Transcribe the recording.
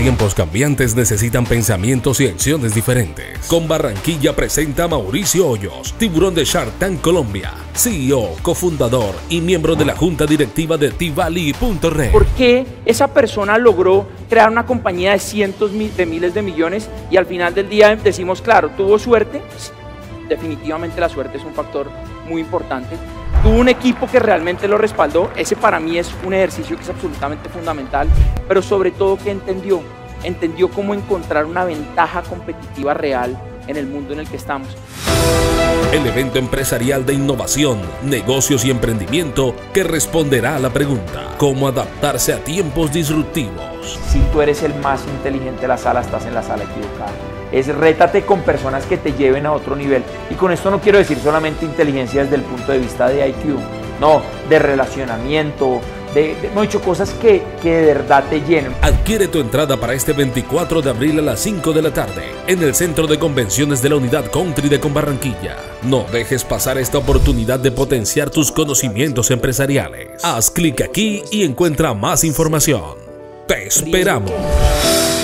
tiempos cambiantes necesitan pensamientos y acciones diferentes. Con Barranquilla presenta a Mauricio Hoyos, tiburón de Shark Tank Colombia, CEO, cofundador y miembro de la junta directiva de Tivali.red. ¿Por qué esa persona logró crear una compañía de cientos de miles de millones y al final del día decimos, claro, tuvo suerte? Definitivamente la suerte es un factor muy importante. Tuvo un equipo que realmente lo respaldó. Ese para mí es un ejercicio que es absolutamente fundamental, pero sobre todo que entendió cómo encontrar una ventaja competitiva real en el mundo en el que estamos. El evento empresarial de innovación, negocios y emprendimiento que responderá a la pregunta: ¿cómo adaptarse a tiempos disruptivos? Si tú eres el más inteligente de la sala, estás en la sala equivocada. Rétate con personas que te lleven a otro nivel. Y con esto no quiero decir solamente inteligencia desde el punto de vista de IQ, no, de relacionamiento, no he hecho cosas que de verdad te llenen. Adquiere tu entrada para este 24 de abril a las 5 de la tarde en el Centro de Convenciones de la Unidad Country de Barranquilla. No dejes pasar esta oportunidad de potenciar tus conocimientos empresariales. Haz clic aquí y encuentra más información. ¡Te esperamos!